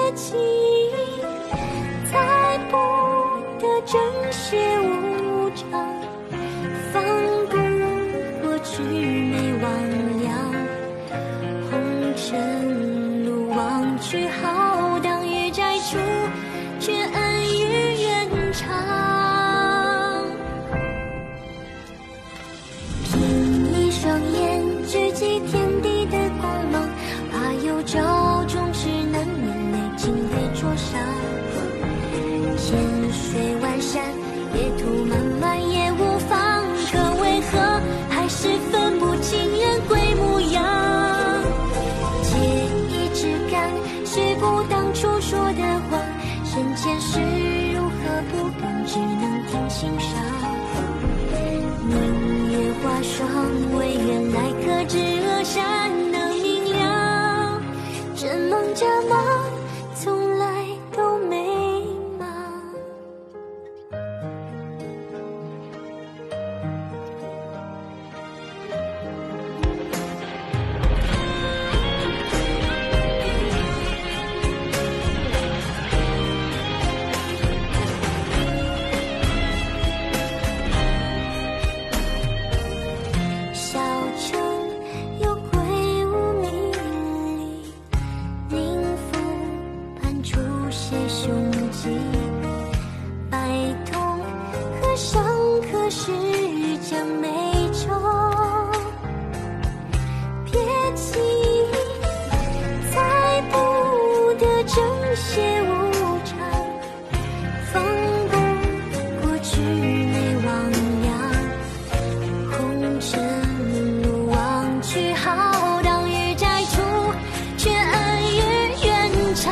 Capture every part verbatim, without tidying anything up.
起，再不得正邪无常，放不过魑魅魍魉，红尘路望去浩荡，于摘处却恩于愿长。凭一双眼直击天地的光芒，怕有朝终是难免泪尽被灼伤。千水万山，野途漫漫也无妨，可为何还是分不清人鬼模样？借一支竿，虚不当初说的谎，身前事如何不敢，只能听心伤。明月花霜，唯愿来可知恶善能明了，真梦假梦从来都没忙。小城有鬼屋迷离，灵符盘出些凶迹，白头和尚可是将美丑撇弃，再不得正邪无常，放不过魑魅魍魉，红尘路望去浩荡，于摘处却恩于愿长。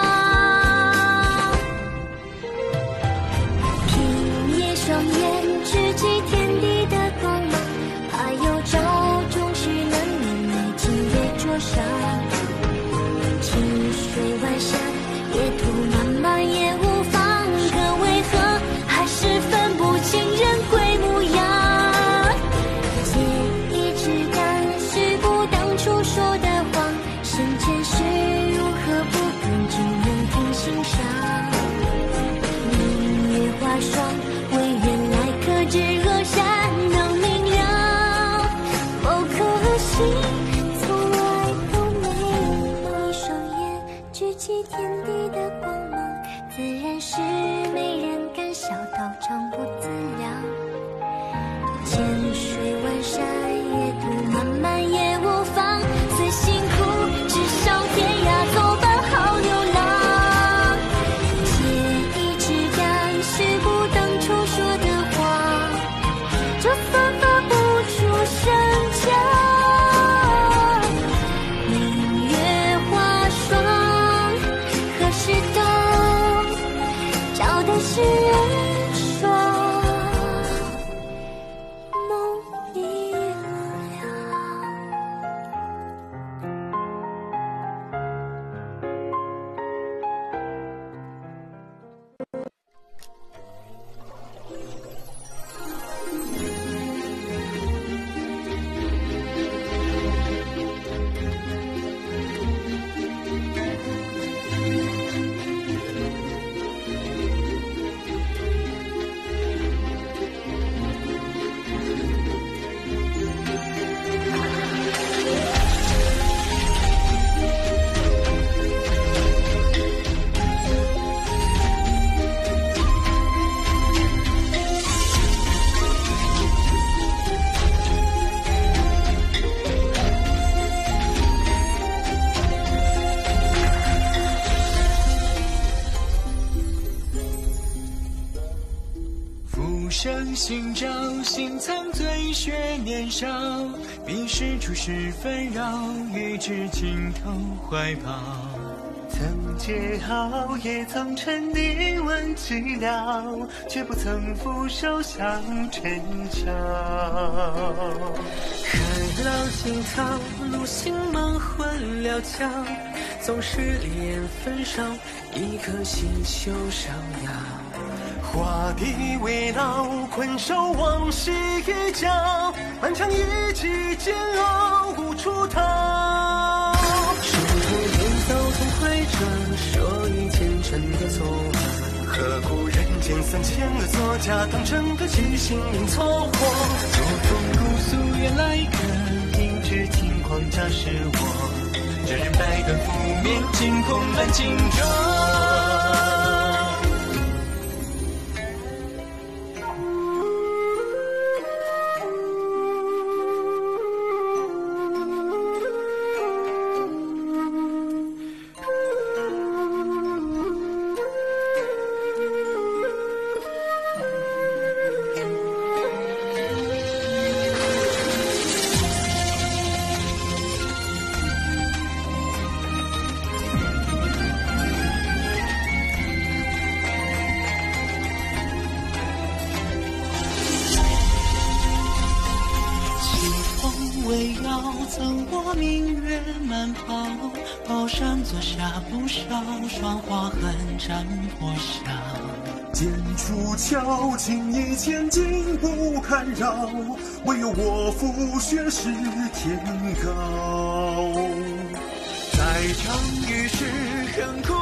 凭一双眼直击天地的光芒，怕有朝终是难免泪尽被灼伤。千水万山，野途漫漫也无妨，可为何还是分不清人鬼模样？借一支竿，虚不当初说的谎，身前事如何不敢，只能听心伤。明月花霜，唯愿来可知恶善能明了，否可惜从来都没梦。一双眼直击天地的光芒，自然是没人敢小道常不自量。千水万山，野途漫漫也无妨，虽辛苦至少天涯走伴好流浪。借一支竿，虚不当初说的谎，就算发不出身家。明月花霜，何时都照的是人双梦一了。 浮生心照，心藏最雪年少，彼时初识纷扰，欲知情投怀抱。 曾嗟好，也曾沉溺问寂寥，却不曾俯首向尘嚣。 看老青草，路行忙混了桥，总是烈焰焚烧，一颗心休上摇。 画地为牢，困守往昔一角，漫长一季煎熬无处逃。 手头远走总怀着说成的错案。 何故人间三千个作家，当成个即兴应错货？ 昨风姑苏原来个应知情况假是我， 这人百段覆面，惊鸿满镜中。 为要赠我明月满袍，宝山作下不少，霜花痕沾破晓。 剑出鞘，情义千金不堪扰，唯有我负血是天高。 在场于世，恨苦